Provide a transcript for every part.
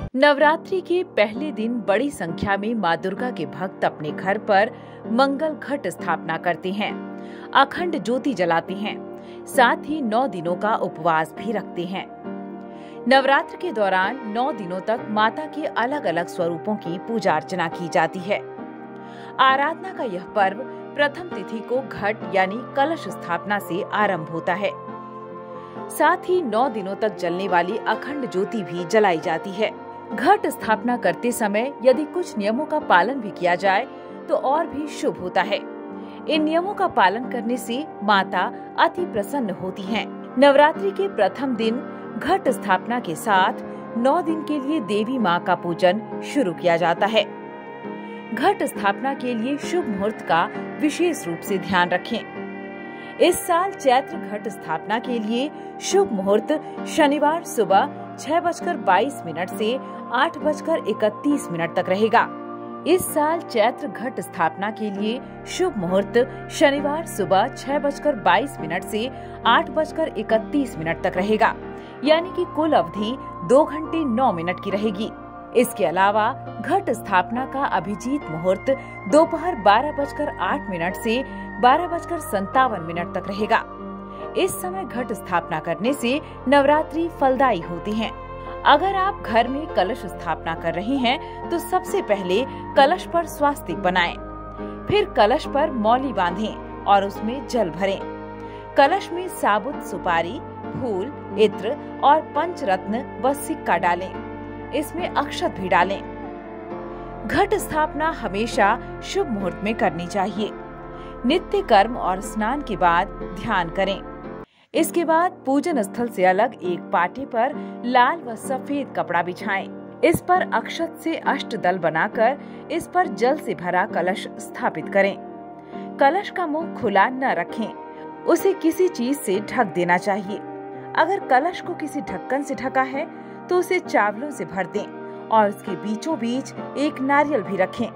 नवरात्रि के पहले दिन बड़ी संख्या में मां दुर्गा के भक्त अपने घर पर मंगल घट स्थापना करते हैं, अखंड ज्योति जलाते हैं, साथ ही 9 दिनों का उपवास भी रखते हैं। नवरात्र के दौरान 9 दिनों तक माता के अलग अलग स्वरूपों की पूजा अर्चना की जाती है। आराधना का यह पर्व प्रथम तिथि को घट यानी कलश स्थापना से आरंभ होता है। साथ ही 9 दिनों तक जलने वाली अखंड ज्योति भी जलाई जाती है। घट स्थापना करते समय यदि कुछ नियमों का पालन भी किया जाए तो और भी शुभ होता है। इन नियमों का पालन करने से माता अति प्रसन्न होती हैं। नवरात्रि के प्रथम दिन घट स्थापना के साथ 9 दिन के लिए देवी माँ का पूजन शुरू किया जाता है। घट स्थापना के लिए शुभ मुहूर्त का विशेष रूप से ध्यान रखें। इस साल चैत्र घट स्थापना के लिए शुभ मुहूर्त शनिवार सुबह 6:22 से 8:31 तक रहेगा। इस साल चैत्र घट स्थापना के लिए शुभ मुहूर्त शनिवार सुबह 6:22 से 8:31 तक रहेगा, यानी कि कुल अवधि 2 घंटे 9 मिनट की रहेगी। इसके अलावा घट स्थापना का अभिजीत मुहूर्त दोपहर 12:08 से 12:57 तक रहेगा। इस समय घट स्थापना करने से नवरात्रि फलदायी होती है। अगर आप घर में कलश स्थापना कर रहे हैं तो सबसे पहले कलश पर स्वास्तिक बनाएं, फिर कलश पर मौली बांधें और उसमें जल भरें। कलश में साबुत सुपारी, फूल, इत्र और पंचरत्न व सिक्का डालें। इसमें अक्षत भी डालें। घट स्थापना हमेशा शुभ मुहूर्त में करनी चाहिए। नित्य कर्म और स्नान के बाद ध्यान करें। इसके बाद पूजन स्थल से अलग एक पाटे पर लाल व सफेद कपड़ा बिछाएं। इस पर अक्षत से अष्टदल बनाकर इस पर जल से भरा कलश स्थापित करें। कलश का मुंह खुला न रखें, उसे किसी चीज से ढक देना चाहिए। अगर कलश को किसी ढक्कन से ढका है तो उसे चावलों से भर दें और उसके बीचों बीच एक नारियल भी रखें।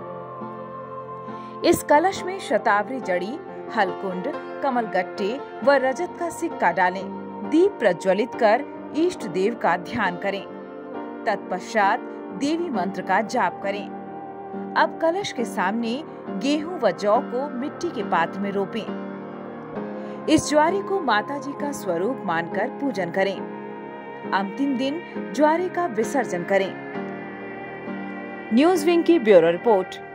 इस कलश में शतावरी जड़ी, हलकुंड, कमलगट्टे व रजत का सिक्का डालें। दीप प्रज्वलित कर इष्ट देव का ध्यान करें। तत्पश्चात देवी मंत्र का जाप करें। अब कलश के सामने गेहूं व जौ को मिट्टी के पात्र में रोपें। इस ज्वारे को माता जी का स्वरूप मानकर पूजन करें। अंतिम दिन ज्वारे का विसर्जन करें। न्यूज़ विंग की ब्यूरो रिपोर्ट।